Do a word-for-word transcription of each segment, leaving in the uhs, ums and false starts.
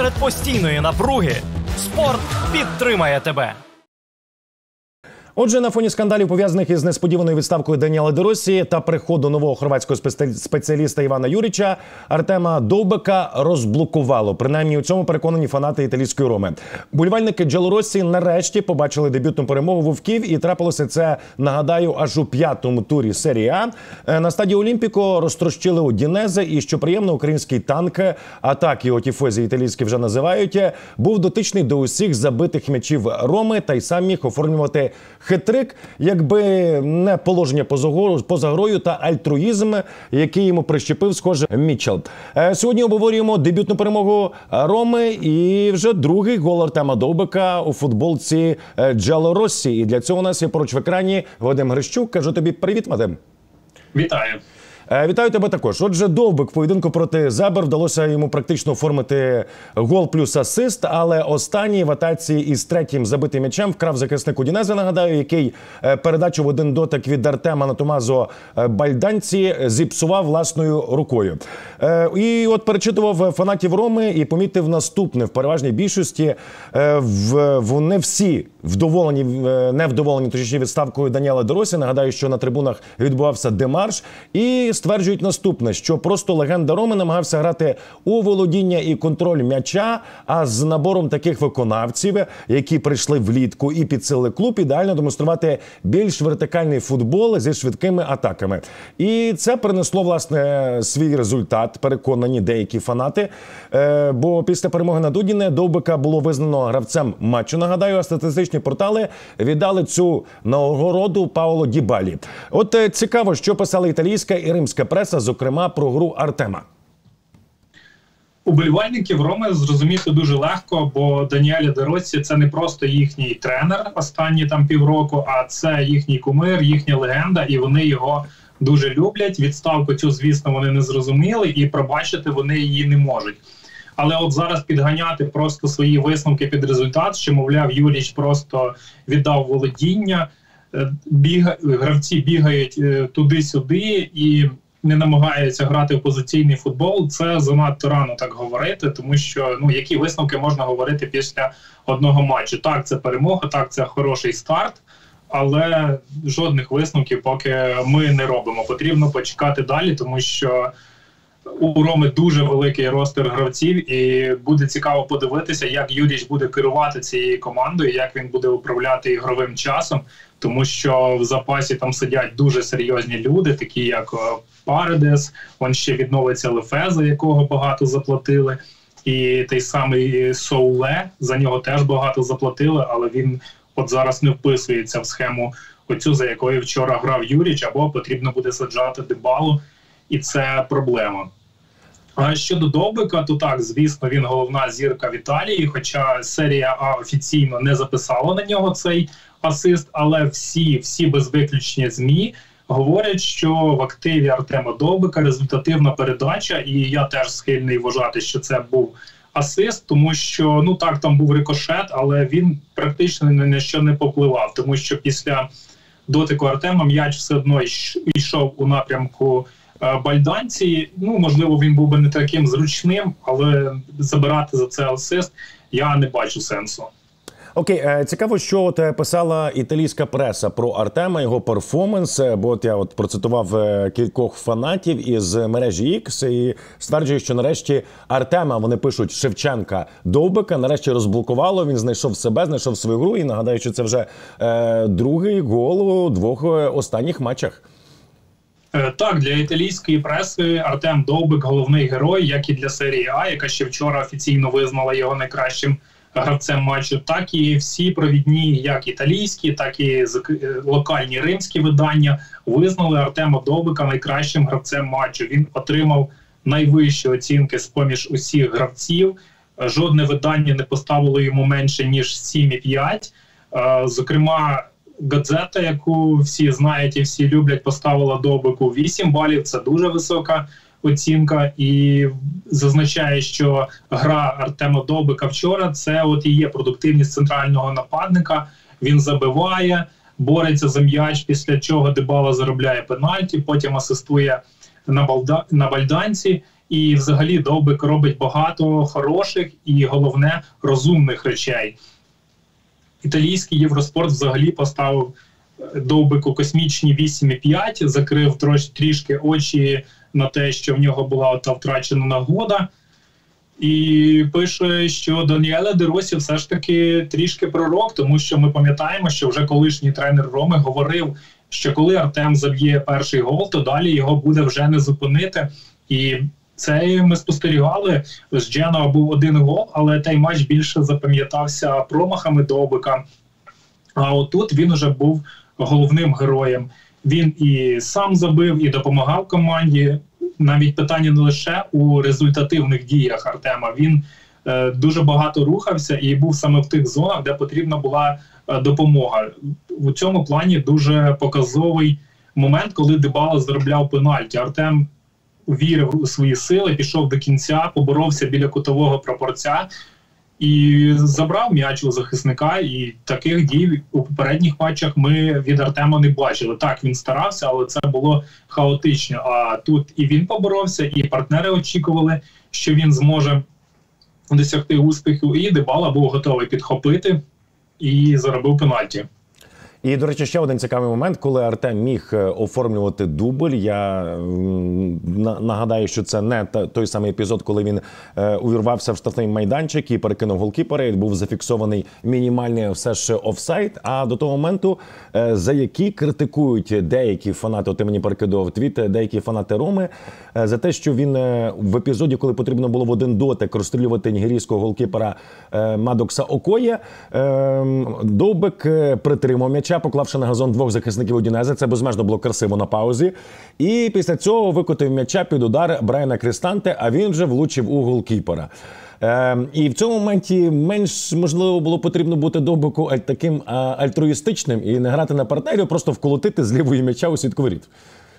Серед постійної напруги спорт підтримає тебе. Отже, на фоні скандалів, пов'язаних із несподіваною відставкою Даніела Де Россі та приходу нового хорватського спеціаліста Івана Юріча, Артема Довбика розблокувало. Принаймні у цьому переконані фанати італійської Роми. Болівальники Джалороссі нарешті побачили дебютну перемогу вовків, і трапилося це, нагадаю, аж у п'ятому турі серії А. На стадії Олімпіко розтрощили Удінезе, і, що приємно, український танк, а так його тіфозі італійські вже називають, був дотичний до усіх забитих м'ячів Роми та й сам міг оформлювати хитрик, якби не положення поза грою та альтруїзм, який йому прищепив, схоже, Мітчелл. Сьогодні обговорюємо дебютну перемогу Роми і вже другий гол Артема Довбика у футболці Джалороссі. І для цього у нас є поруч в екрані Вадим Грищук. Кажу тобі привіт, Вадим. Вітаю. Вітаю тебе також. Отже, Довбик в поєдинку проти Зебр вдалося йому практично оформити гол плюс асист, але останній в атаці із третім забитим м'ячем вкрав захисник Удінезе, нагадаю, який передачу в один дотик від Артема на Томазо Бальданці зіпсував власною рукою. І от перечитував фанатів Роми і помітив наступне. В переважній більшості вони всі вдоволені, не вдоволені, точніше, відставкою Даніела Де Россі. Нагадаю, що на трибунах відбувався демарш. І стверджують наступне, що просто легенда Роми намагався грати у володіння і контроль м'яча, а з набором таких виконавців, які прийшли влітку і підсилили клуб, ідеально демонструвати більш вертикальний футбол зі швидкими атаками. І це принесло, власне, свій результат, переконані деякі фанати, бо після перемоги над Удіне Довбика було визнано гравцем матчу, нагадаю, а статистичні портали віддали цю нагороду Паоло Дібалі. От цікаво, що писали італійська і римська преса, зокрема, про гру Артема. Уболівальників Роми зрозуміти дуже легко, бо Даніель Де Россі – це не просто їхній тренер останні там півроку, а це їхній кумир, їхня легенда, і вони його дуже люблять. Відставку цю, звісно, вони не зрозуміли, і пробачити вони її не можуть. Але от зараз підганяти просто свої висновки під результат, що, мовляв, Юріч просто віддав володіння, біга... гравці бігають туди-сюди і не намагаються грати в позиційний футбол, це занадто рано так говорити, тому що, ну, які висновки можна говорити після одного матчу? Так, це перемога, так, це хороший старт, але жодних висновків поки ми не робимо. Потрібно почекати далі, тому що у Роми дуже великий ростер гравців, і буде цікаво подивитися, як Юріч буде керувати цією командою, як він буде управляти ігровим часом, тому що в запасі там сидять дуже серйозні люди, такі як Паредес, он ще відновиться Лефе, за якого багато заплатили, і той самий Соуле, за нього теж багато заплатили, але він от зараз не вписується в схему оцю, за якою вчора грав Юріч, або потрібно буде саджати Дибалу, і це проблема. А щодо Довбика, то так, звісно, він головна зірка в Італії, хоча серія А офіційно не записала на нього цей асист, але всі, всі без виключення ЗМІ говорять, що в активі Артема Довбика результативна передача, і я теж схильний вважати, що це був асист, тому що, ну так, там був рикошет, але він практично ні на що не попливав, тому що після дотику Артема м'яч все одно йшов у напрямку Бальданці. Ну, можливо, він був би не таким зручним, але забирати за це асист я не бачу сенсу. Окей, цікаво, що от писала італійська преса про Артема, його перформанс, бо от я от процитував кількох фанатів із мережі X і стверджує, що нарешті Артема, вони пишуть, Шевченка, Довбика, нарешті розблокувало, він знайшов себе, знайшов свою гру, і нагадаю, що це вже е, другий гол у двох останніх матчах. Так, для італійської преси Артем Довбик – головний герой, як і для серії А, яка ще вчора офіційно визнала його найкращим гравцем матчу, так і всі провідні, як італійські, так і локальні римські видання визнали Артема Довбика найкращим гравцем матчу. Він отримав найвищі оцінки з-поміж усіх гравців. Жодне видання не поставило йому менше, ніж сім і п'ять. Зокрема, Газета, яку всі знають і всі люблять, поставила Довбику вісім балів. Це дуже висока оцінка, і зазначає, що гра Артема Довбика вчора – це от і є продуктивність центрального нападника. Він забиває, бореться за м'яч, після чого Дибала заробляє пенальті, потім асистує на, балда... на Бальданці. І взагалі Довбик робить багато хороших і, головне, розумних речей. Італійський Євроспорт взагалі поставив Довбику космічні вісім і п'ять, закрив трош, трішки очі на те, що в нього була та втрачена нагода. І пише, що Даніеле Де Росі все ж таки трішки пророк, тому що ми пам'ятаємо, що вже колишній тренер Роми говорив, що коли Артем заб'є перший гол, то далі його буде вже не зупинити. І це ми спостерігали. З Дженоа був один гол, але той матч більше запам'ятався промахами Довбика. А отут він уже був головним героєм. Він і сам забив, і допомагав команді. Навіть питання не лише у результативних діях Артема. Він е, дуже багато рухався і був саме в тих зонах, де потрібна була е, допомога. У цьому плані дуже показовий момент, коли Дибала заробляв пенальті. Артем вірив у свої сили, пішов до кінця, поборовся біля кутового прапорця і забрав м'яч у захисника. І таких дій у попередніх матчах ми від Артема не бачили. Так, він старався, але це було хаотично. А тут і він поборовся, і партнери очікували, що він зможе досягти успіху. І Дибала був готовий підхопити і заробив пенальті. І, до речі, ще один цікавий момент, коли Артем міг оформлювати дубль. Я нагадаю, що це не той самий епізод, коли він увірвався в штрафний майданчик і перекинув голкіпера, і був зафіксований мінімальний все ж офсайд. А до того моменту, за які критикують деякі фанати, от ти мені перекидував твіт, деякі фанати Роми, за те, що він в епізоді, коли потрібно було в один дотик розстрілювати нігерійського голкіпера Мадокса Окоє, Довбик притримав м'яча, поклавши на газон двох захисників Удінезе. Це безмежно було красиво на паузі. І після цього викотив м'яча під удар Брайана Крістанте, а він вже влучив у голкіпера. Е, і в цьому моменті менш, можливо, було потрібно бути Довбику таким а, альтруїстичним і не грати на партнерів, просто вколотити з лівої м'яча у сітку воріт.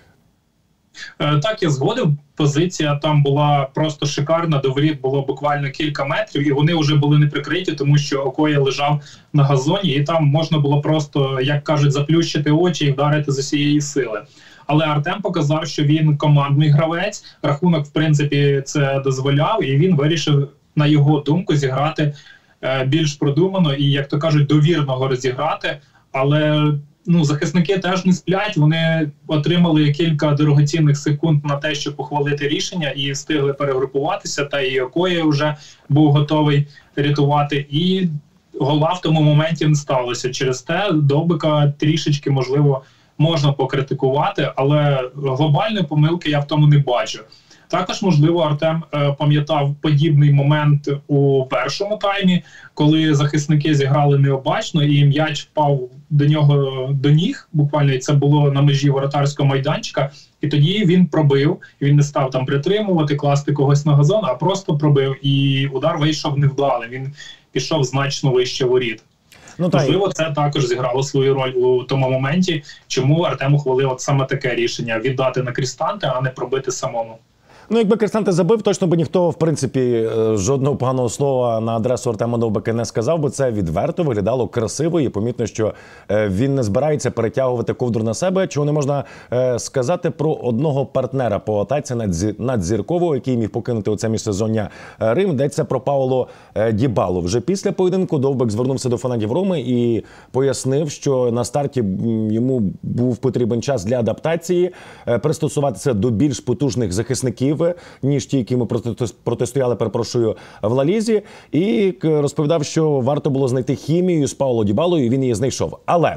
Так, я згодив. Позиція там була просто шикарна, до воріт було буквально кілька метрів, і вони вже були не прикриті, тому що Окоя лежав на газоні, і там можна було просто, як кажуть, заплющити очі і вдарити з усієї сили. Але Артем показав, що він командний гравець, рахунок, в принципі, це дозволяв, і він вирішив, на його думку, зіграти е, більш продумано і, як то кажуть, довірного розіграти, але... Ну, захисники теж не сплять, вони отримали кілька дорогоцінних секунд на те, щоб ухвалити рішення і встигли перегрупуватися, та і Окоя вже був готовий рятувати, і гола в тому моменті не сталося. Через те Довбика трішечки, можливо, можна покритикувати, але глобальної помилки я в тому не бачу. Також, можливо, Артем е, пам'ятав подібний момент у першому таймі, коли захисники зіграли необачно і м'яч впав до нього до ніг, буквально, і це було на межі воротарського майданчика, і тоді він пробив, він не став там притримувати, класти когось на газон, а просто пробив, і удар вийшов невдалий, він пішов значно вище воріт. Ну, можливо, це також зіграло свою роль у тому моменті, чому Артем ухвалив от саме таке рішення – віддати на Крістанте, а не пробити самому. Ну, якби Крістанте забив, точно би ніхто, в принципі, жодного поганого слова на адресу Артема Довбика не сказав, бо це відверто виглядало красиво і помітно, що він не збирається перетягувати ковдру на себе. Чого не можна сказати про одного партнера по атаці надзіркового, який міг покинути оце міжсезоння Рим. Йдеться про Пауло Дібалу. Вже після поєдинку Довбик звернувся до фанатів Роми і пояснив, що на старті йому був потрібен час для адаптації, пристосуватися до більш потужних захисників, ніж ті, які ми протистояли, перепрошую, в Ла Лізі, і розповідав, що варто було знайти хімію з Пауло Дібалою, і він її знайшов. Але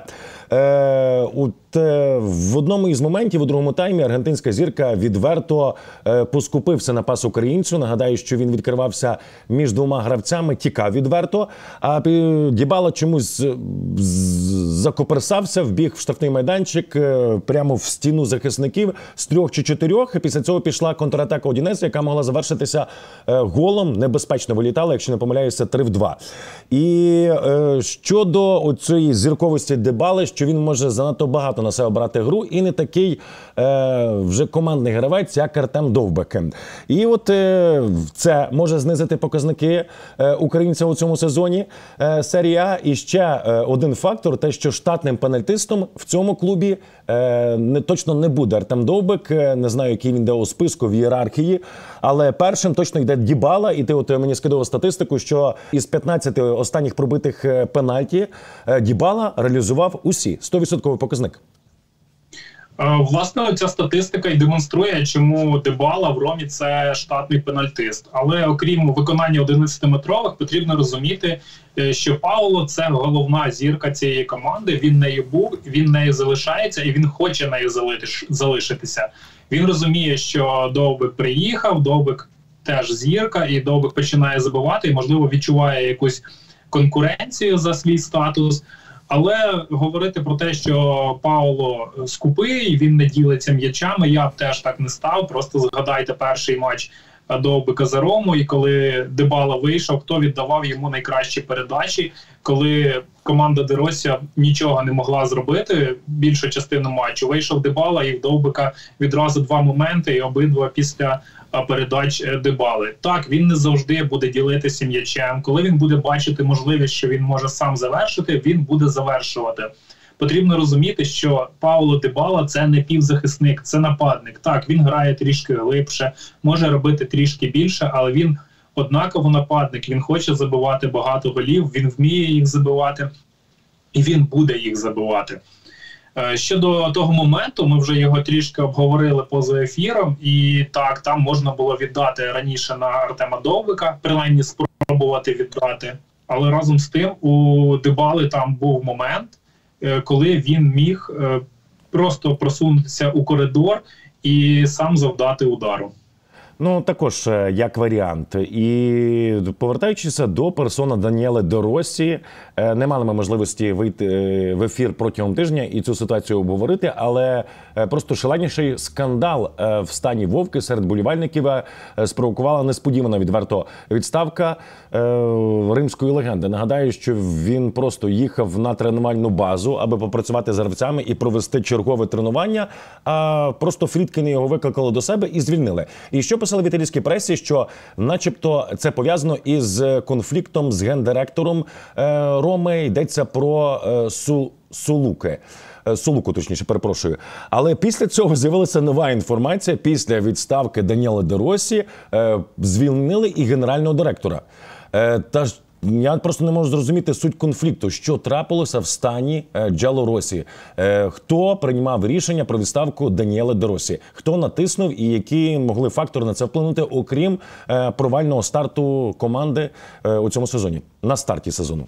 е, от, е, в одному із моментів у другому таймі аргентинська зірка відверто е, поскупився на пас українцю. Нагадаю, що він відкривався між двома гравцями, тікав відверто, а Дібала чомусь закоперсався, вбіг в штрафний майданчик е, прямо в стіну захисників з трьох чи чотирьох, і після цього пішла контратака Удінезе, яка могла завершитися е, голом, небезпечно вилітала, якщо не помиляюся, три в два. І е, щодо цієї зірковості Дібали, що що він може занадто багато на себе брати гру і не такий е, вже командний гравець, як Артем Довбик. І от е, це може знизити показники е, українця у цьому сезоні е, серії А. І ще е, один фактор, те, що штатним пенальтистом в цьому клубі е, не, точно не буде Артем Довбик. Е, не знаю, який він йде у списку в ієрархії, але першим точно йде Дібала. І ти от мені скидував статистику, що із п'ятнадцяти останніх пробитих пенальті Дібала реалізував усі. сто відсотків показник. Власне, ця статистика і демонструє, чому Дібала в Ромі – це штатний пенальтист. Але окрім виконання одинадцятиметрових, потрібно розуміти, що Пауло – це головна зірка цієї команди. Він нею був, він нею залишається і він хоче нею залишитися. Він розуміє, що Довбик приїхав, Довбик теж зірка, і Довбик починає забивати, і, можливо, відчуває якусь конкуренцію за свій статус. Але говорити про те, що Пауло скупий, він не ділиться м'ячами, я б теж так не став. Просто згадайте перший матч Довбика за Рому, і коли Дібала вийшов, хто віддавав йому найкращі передачі, коли команда Де Росі нічого не могла зробити більшу частину матчу. Вийшов Дібала, і в Довбика відразу два моменти, і обидва після передач Дібали. Так, він не завжди буде ділитися м'ячем. Коли він буде бачити можливість, що він може сам завершити, він буде завершувати. Потрібно розуміти, що Пауло Дібала – це не півзахисник, це нападник. Так, він грає трішки глибше, може робити трішки більше, але він однаково нападник. Він хоче забивати багато голів, він вміє їх забивати, і він буде їх забивати. Щодо того моменту, ми вже його трішки обговорили поза ефіром, і так, там можна було віддати раніше на Артема Довбика, принаймні спробувати віддати. Але разом з тим у Дібали там був момент, коли він міг просто просунутися у коридор і сам завдати удару. Ну, також як варіант. І повертаючись до персони Даніеле Де Росі, не мали ми можливості вийти в ефір протягом тижня і цю ситуацію обговорити, але просто шаленіший скандал в стані Вовки серед болівальників спровокувала несподівана відверто відставка римської легенди. Нагадаю, що він просто їхав на тренувальну базу, аби попрацювати з гравцями і провести чергове тренування, а просто Фрідкіни його викликали до себе і звільнили. І що писали в італійській пресі, що начебто це пов'язано із конфліктом з гендиректором Роми, йдеться про Су, Сулуке. Солуку, точніше, перепрошую. Але після цього з'явилася нова інформація. Після відставки Даніеле Де Росі звільнили і генерального директора. Та ж я просто не можу зрозуміти суть конфлікту, що трапилося в стані Джало Росі. Хто приймав рішення про відставку Даніеле Де Росі? Хто натиснув і які могли фактори на це вплинути, окрім провального старту команди у цьому сезоні, на старті сезону?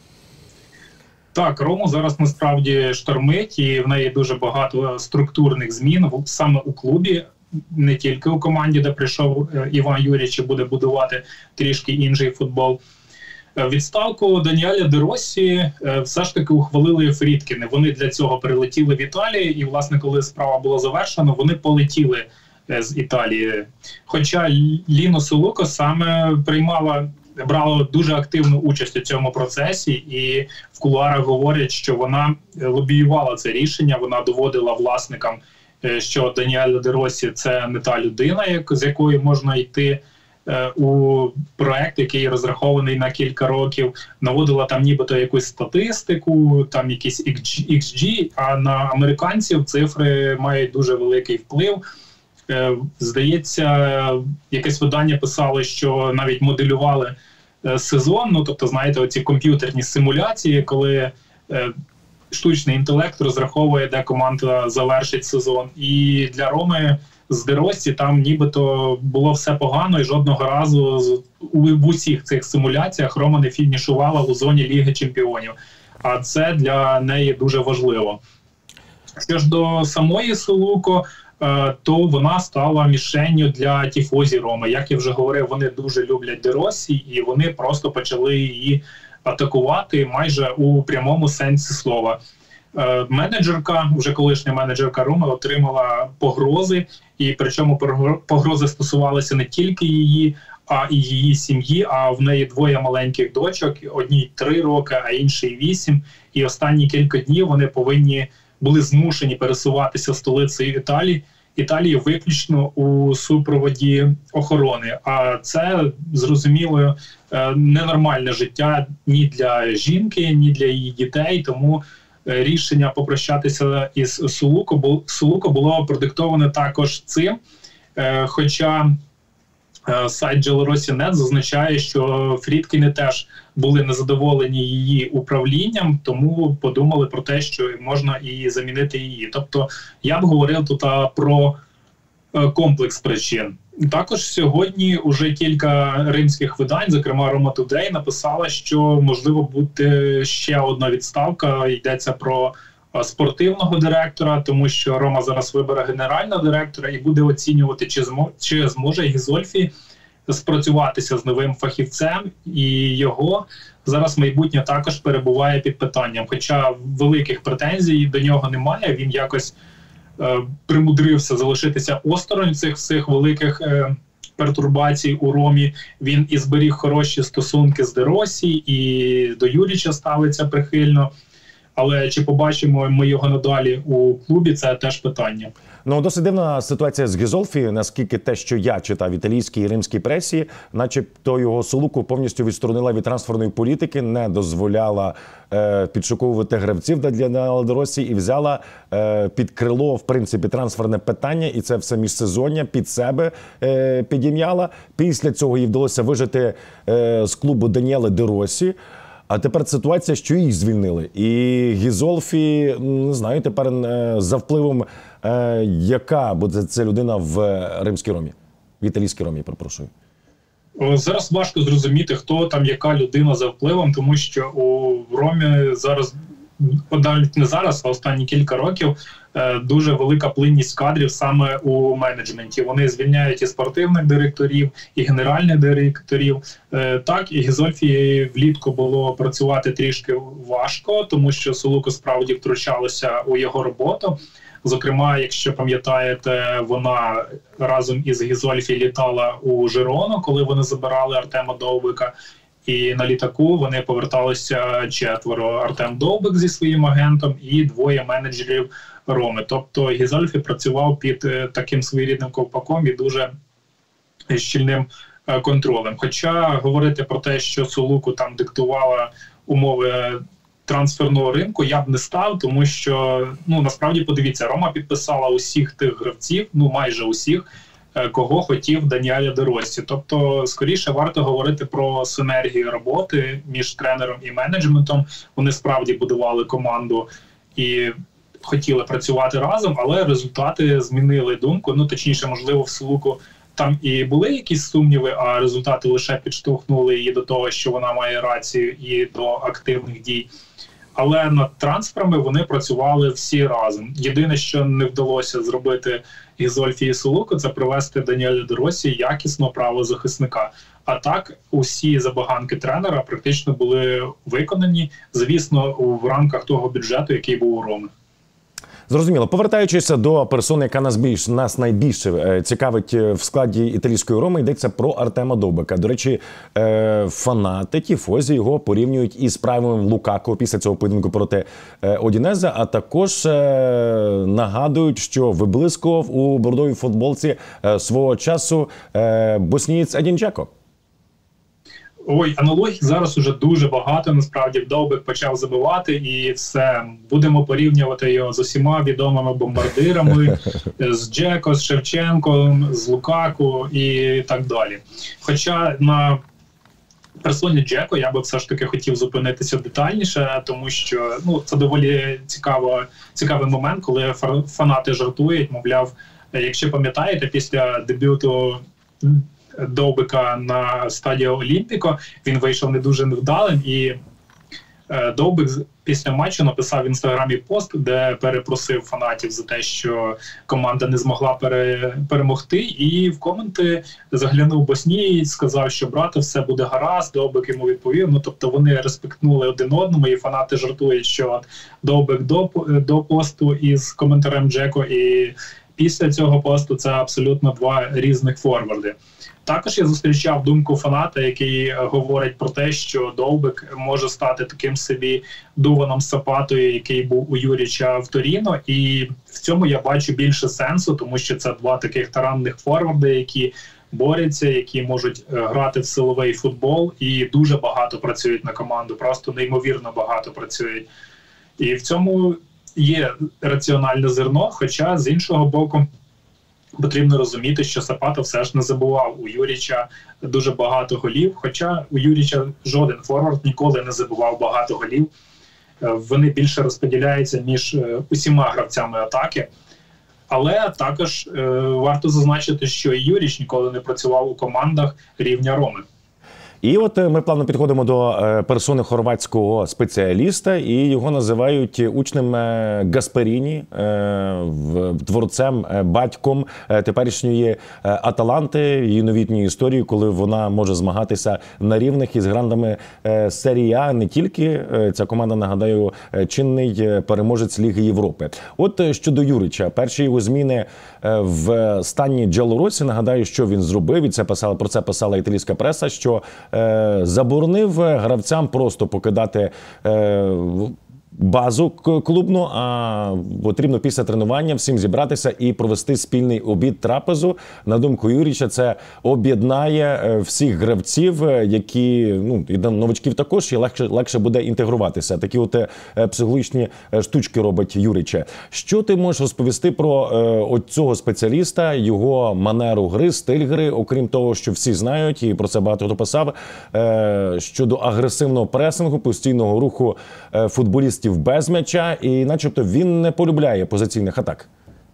Так, Рому зараз насправді штормить, і в неї дуже багато структурних змін саме у клубі, не тільки у команді, де прийшов Іван Юрійович і буде будувати трішки інший футбол. Відставку Даніеля Де Росі все ж таки ухвалили Фрідкіни. Вони для цього прилетіли в Італію, і, власне, коли справа була завершена, вони полетіли з Італії. Хоча Ліно Солуко саме приймала, брала дуже активну участь у цьому процесі, і в кулуарах говорять, що вона лобіювала це рішення, вона доводила власникам, що Даніель Де Росі – це не та людина, з якою можна йти у проект, який розрахований на кілька років, наводила там нібито якусь статистику, там якийсь ікс джі, а на американців цифри мають дуже великий вплив. Здається, якесь видання писало, що навіть моделювали сезон, ну, тобто, знаєте, оці комп'ютерні симуляції, коли штучний інтелект розраховує, де команда завершить сезон. І для Роми з Де Росі там нібито було все погано, і жодного разу в усіх цих симуляціях Рома не фінішувала у зоні Ліги Чемпіонів. А це для неї дуже важливо. Що ж до самої Солуко, то вона стала мішенню для тіфозі Роми. Як я вже говорив, вони дуже люблять Де Росі, і вони просто почали її атакувати майже у прямому сенсі слова. Менеджерка, вже колишня менеджерка Роми, отримала погрози, і причому погрози стосувалися не тільки її, а і її сім'ї, а в неї двоє маленьких дочок, одній три роки, а іншій вісім. І останні кілька днів вони повинні були змушені пересуватися столицею Італії, Італії виключно у супроводі охорони. А це, зрозуміло, ненормальне життя ні для жінки, ні для її дітей, тому рішення попрощатися із Сулуко було продиктоване також цим, хоча сайт Джелоросі точка нет зазначає, що Фрідкіни теж були незадоволені її управлінням, тому подумали про те, що можна і замінити її. Тобто я б говорив тут про комплекс причин. Також сьогодні уже кілька римських видань, зокрема Roma Today, написала, що можливо буде ще одна відставка, йдеться про спортивного директора, тому що Рома зараз вибере генерального директора і буде оцінювати, чи, змо, чи зможе Гізольфі спрацюватися з новим фахівцем, і його зараз майбутнє також перебуває під питанням. Хоча великих претензій до нього немає, він якось е, примудрився залишитися осторонь цих всіх великих е, пертурбацій у Ромі. Він і зберіг хороші стосунки з Де Росі, і до Юріча ставиться прихильно. Але чи побачимо ми його надалі у клубі, це теж питання. Ну, досить дивна ситуація з Гізольфі, наскільки те, що я читав в італійській і римській пресі, начебто його Сулуку повністю відсторонила від трансферної політики, не дозволяла е, підшуковувати гравців для Де Росі і взяла е, під крило, в принципі, трансферне питання, і це все міжсезоння під себе е, підім'яла. Після цього їй вдалося вижити е, з клубу Даніеле Де Росі. А тепер ситуація, що їх звільнили. І Гізольфі, не знаю, тепер за впливом, яка буде ця людина в римській Ромі, в італійській Ромі, перепрошую. Зараз важко зрозуміти, хто там, яка людина за впливом, тому що у Ромі зараз, навіть не зараз, а останні кілька років, дуже велика плинність кадрів саме у менеджменті. Вони звільняють і спортивних директорів, і генеральних директорів. Так, і Гізольфі влітку було працювати трішки важко, тому що Сулуко справді втручалося у його роботу. Зокрема, якщо пам'ятаєте, вона разом із Гізольфі літала у Жирону, коли вони забирали Артема Довбика. І на літаку вони поверталися четверо. Артем Довбик зі своїм агентом і двоє менеджерів Роми. Тобто Гізольфі працював під таким своєрідним ковпаком і дуже щільним контролем. Хоча говорити про те, що Сулуку там диктувала умови трансферного ринку, я б не став, тому що, ну, насправді, подивіться, Рома підписала усіх тих гравців, ну, майже усіх, кого хотів Даніеле Де Росі. Тобто, скоріше, варто говорити про синергію роботи між тренером і менеджментом. Вони справді будували команду і хотіли працювати разом, але результати змінили думку. Ну, точніше, можливо, в Сулуку там і були якісь сумніви, а результати лише підштовхнули її до того, що вона має рацію, і до активних дій. Але над трансферами вони працювали всі разом. Єдине, що не вдалося зробити Гізольфі і Сулуку, це привести Даніеле Де Росі якісного правозахисника. А так, усі забаганки тренера практично були виконані, звісно, в рамках того бюджету, який був у Роми. Зрозуміло. Повертаючись до персони, яка нас, більш, нас найбільше цікавить в складі італійської Роми, йдеться про Артема Довбика. До речі, фанати, тіфозі його порівнюють із правим Лукако після цього поєдинку проти Удінезе, а також нагадують, що виблискував у бордовій футболці свого часу боснієць Едін Джеко. Ой, аналогій зараз уже дуже багато, насправді. Довбик почав забивати і все. Будемо порівнювати його з усіма відомими бомбардирами, з Джеко, з Шевченком, з Лукаку і так далі. Хоча на персоні Джеко я би все ж таки хотів зупинитися детальніше, тому що, ну, це доволі цікаво, цікавий момент, коли фанати жартують, мовляв, якщо пам'ятаєте, після дебюту Довбика на стадіо Олімпіко, він вийшов не дуже невдалим, і е, Довбик після матчу написав в інстаграмі пост, де перепросив фанатів за те, що команда не змогла пере, перемогти, і в коменти заглянув боснієць, сказав, що брате, все буде гаразд. Довбик йому відповів. Ну, тобто вони респектнули один одному, і фанати жартують, що Довбик до, до посту із коментарем Джеко, і після цього посту це абсолютно два різних форварди. Також я зустрічав думку фаната, який говорить про те, що Довбик може стати таким собі Дуваном Сапатою, який був у Юріча в Торіно. І в цьому я бачу більше сенсу, тому що це два таких таранних форварди, які борються, які можуть грати в силовий футбол і дуже багато працюють на команду, просто неймовірно багато працюють. І в цьому є раціональне зерно, хоча з іншого боку потрібно розуміти, що Сапата все ж не забував у Юріча дуже багато голів, хоча у Юріча жоден форвард ніколи не забував багато голів. Вони більше розподіляються між усіма гравцями атаки. Але також е, варто зазначити, що і Юріч ніколи не працював у командах рівня Роми. І от ми плавно підходимо до персони хорватського спеціаліста, і його називають учнем Гасперіні, творцем, батьком теперішньої Аталанти, її новітньої історії, коли вона може змагатися на рівних із грандами серії А. Не тільки ця команда, нагадаю, чинний переможець Ліги Європи. От щодо Юріча, перші його зміни в стані Джалоросі, нагадаю, що він зробив, і це писала, про це писала італійська преса, що заборонив гравцям просто покидати базу клубну, а потрібно після тренування всім зібратися і провести спільний обід, трапезу. На думку Юріча, це об'єднає всіх гравців, які, ну, і новачків також, і легше, легше буде інтегруватися. Такі от психологічні штучки робить Юріча. Що ти можеш розповісти про е, цього спеціаліста, його манеру гри, стиль гри, окрім того, що всі знають, і про це багато хто писав, е, щодо агресивного пресингу, постійного руху е, футболістів без м'яча, і начебто він не полюбляє позиційних атак.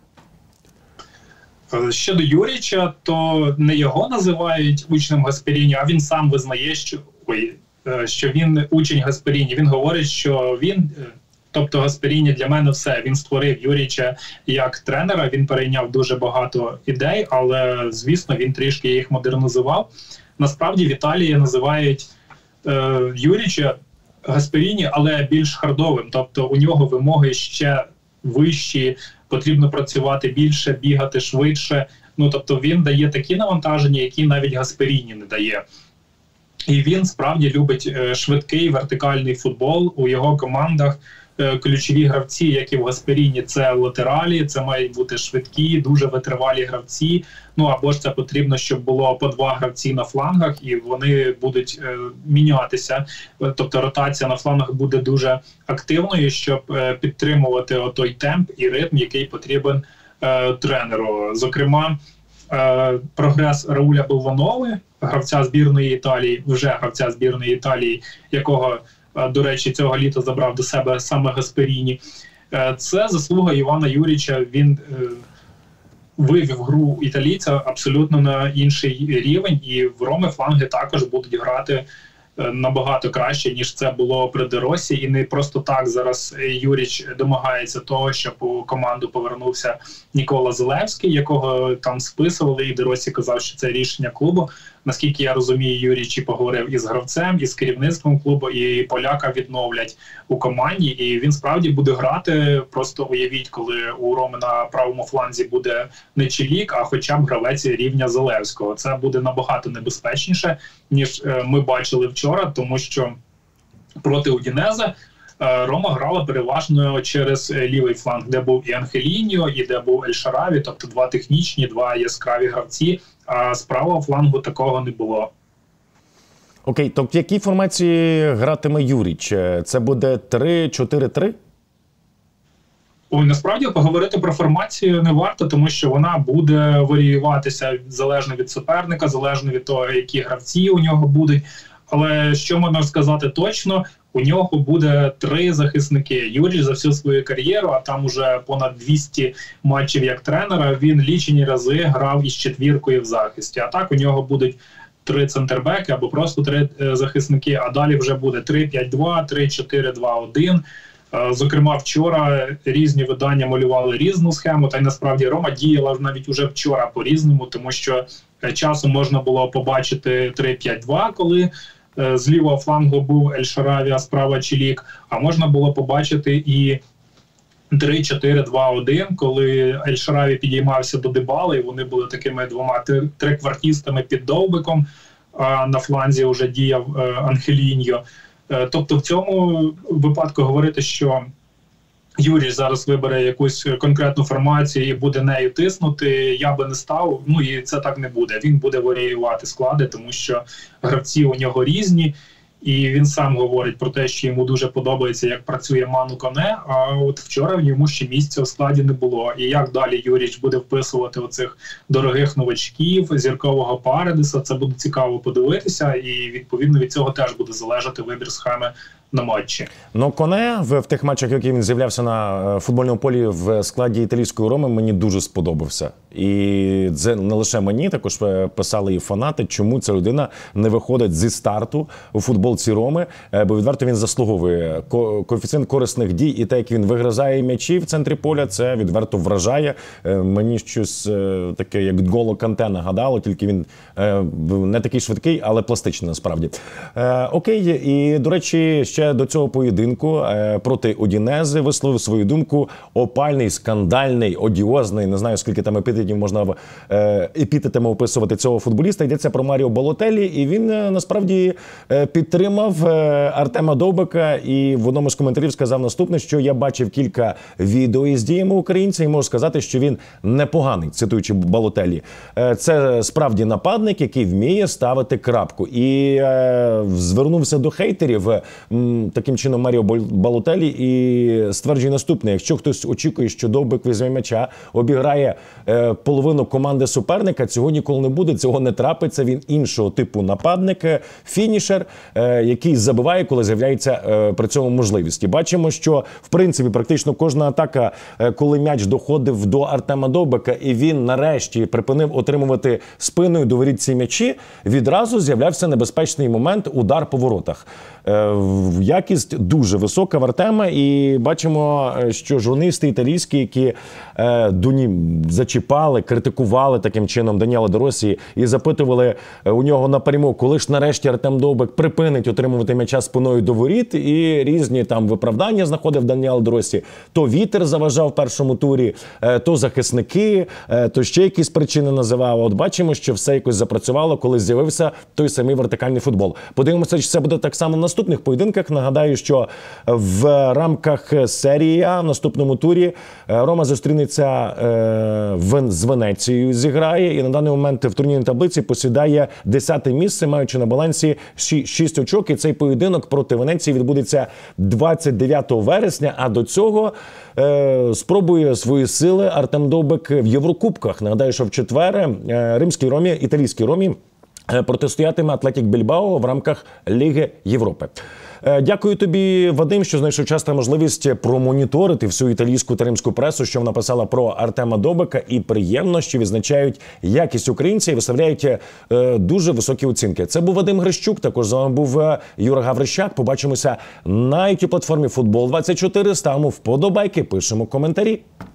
Щодо Юріча, то не його називають учнем Гасперіні, а він сам визнає, що, ой, що він учень Гасперіні. Він говорить, що він, тобто Гасперіні для мене все. Він створив Юріча як тренера, він перейняв дуже багато ідей, але, звісно, він трішки їх модернізував. Насправді в Італії називають е, Юріча Гасперіні, але більш хардовим, тобто у нього вимоги ще вищі, потрібно працювати більше, бігати швидше. Ну, тобто він дає такі навантаження, які навіть Гасперіні не дає. І він справді любить е, швидкий вертикальний футбол. У його командах е, ключові гравці, як і в Гасперіні, це латералі, це мають бути швидкі, дуже витривалі гравці. Ну, або ж це потрібно, щоб було по два гравці на флангах, і вони будуть е, мінятися. Тобто ротація на флангах буде дуже активною, щоб е, підтримувати отой темп і ритм, який потрібен е, тренеру. Зокрема, е, прогрес Рауля Белванови, гравця збірної Італії, вже гравця збірної Італії, якого, е, до речі, цього літа забрав до себе саме Гасперіні. Е, це заслуга Івана Юріча. Він е, вивів гру італійця абсолютно на інший рівень, і в Роми фланги також будуть грати набагато краще, ніж це було при Де Росі. І не просто так зараз Юріч домагається того, щоб у команду повернувся Нікола Зелевський, якого там списували, і Де Росі казав, що це рішення клубу. Наскільки я розумію, Юріч і поговорив із гравцем, із керівництвом клубу, і поляка відновлять у команді, і він справді буде грати. Просто уявіть, коли у Роми на правому фланзі буде не Чилік, а хоча б гравець рівня Зелевського. Це буде набагато небезпечніше, ніж ми бачили вчора, тому що проти Удінезе Рома грала переважно через лівий фланг, де був і Анхеліньо, і де був Ель Шараві, тобто два технічні, два яскраві гравці, а з правого флангу такого не було. Окей, то в якій формації гратиме Юріч? Це буде три чотири три? Ой, насправді поговорити про формацію не варто, тому що вона буде варіюватися залежно від суперника, залежно від того, які гравці у нього будуть. Але що можна сказати точно, у нього буде три захисники. Юрій за всю свою кар'єру, а там уже понад двісті матчів як тренера, він лічені рази грав із четвіркою в захисті. А так у нього будуть три центрбеки або просто три е, захисники, а далі вже буде три п'ять два, три чотири два один. Е, зокрема, вчора різні видання малювали різну схему, та й насправді Рома діяла навіть уже вчора по-різному, тому що е, часом можна було побачити три п'ять два, коли з лівого флангу був Ель Шараві, а справа Чилік, а можна було побачити і три чотири два один, коли Ель-Шараві підіймався до Дибали, і вони були такими двома триквартістами під Довбиком, а на фланзі вже діяв Анхеліньо. Тобто в цьому випадку говорити, що Юрій зараз вибере якусь конкретну формацію і буде нею тиснути, я би не став, ну і це так не буде. Він буде варіювати склади, тому що гравці у нього різні, і він сам говорить про те, що йому дуже подобається, як працює Ману Коне, а от вчора йому ще місця в складі не було. І як далі Юріч буде вписувати оцих дорогих новачків, зіркового Паредеса, це буде цікаво подивитися, і відповідно від цього теж буде залежати вибір схеми на матчі. Ну, Коне в, в тих матчах, які він з'являвся на футбольному полі в складі італійської Роми, мені дуже сподобався. І це не лише мені, також писали і фанати, чому ця людина не виходить зі старту у футболці Роми, бо відверто він заслуговує. Ко- коефіцієнт корисних дій і те, як він вигризає м'ячі в центрі поля, це відверто вражає. Мені щось таке, як Голо Канте нагадало, тільки він не такий швидкий, але пластичний насправді. Окей, і, до речі, ще до цього поєдинку проти Удінези висловив свою думку опальний, скандальний, одіозний, не знаю, скільки там епітетів можна епітетами описувати цього футболіста. Йдеться про Маріо Балотеллі, і він насправді підтримав Артема Довбика і в одному з коментарів сказав наступне, що я бачив кілька відео із діями українця і можу сказати, що він непоганий, цитуючи Балотеллі. Це справді нападник, який вміє ставити крапку. І звернувся до хейтерів таким чином Маріо Балотеллі і стверджує наступне: якщо хтось очікує, що Довбик візьме м'яча, обіграє е, половину команди суперника, цього ніколи не буде, цього не трапиться. Він іншого типу нападник, фінішер, е, який забиває, коли з'являється е, при цьому можливість. І бачимо, що в принципі практично кожна атака, е, коли м'яч доходив до Артема Довбика і він нарешті припинив отримувати спиною до воріт ці м'ячі, відразу з'являвся небезпечний момент, удар по воротах. Е, Якість дуже висока в Артема, і бачимо, що журналісти італійські, які е, Дуні зачіпали, критикували таким чином Даніела Де Росі і запитували у нього напряму, коли ж нарешті Артем Довбик припинить отримувати м'яча спиною до воріт, і різні там виправдання знаходив Даніел Де Росі. То вітер заважав в першому турі, е, то захисники, е, то ще якісь причини називав. От бачимо, що все якось запрацювало, коли з'явився той самий вертикальний футбол. Подивимося, чи це буде так само в наступних поєдинках. Нагадаю, що в рамках серії А в наступному турі Рома зустрінеться з Венецією, зіграє, і на даний момент в турнірній таблиці посідає десяте місце, маючи на балансі шість очок. І цей поєдинок проти Венеції відбудеться двадцять дев'ятого вересня, а до цього спробує свої сили Артем Довбик в Єврокубках. Нагадаю, що в четвер римській Ромі, італійській Ромі протистоятиме Атлетік Більбао в рамках Ліги Європи. Дякую тобі, Вадим, що знайшов час та можливість промоніторити всю італійську та римську пресу, що вона писала про Артема Довбика. І приємно, що відзначають якість українця і виставляють е, дуже високі оцінки. Це був Вадим Грищук, також з вами був Юра Гаврищак. Побачимося на ютуб платформі Футбол двадцять чотири. Ставимо вподобайки, пишемо коментарі.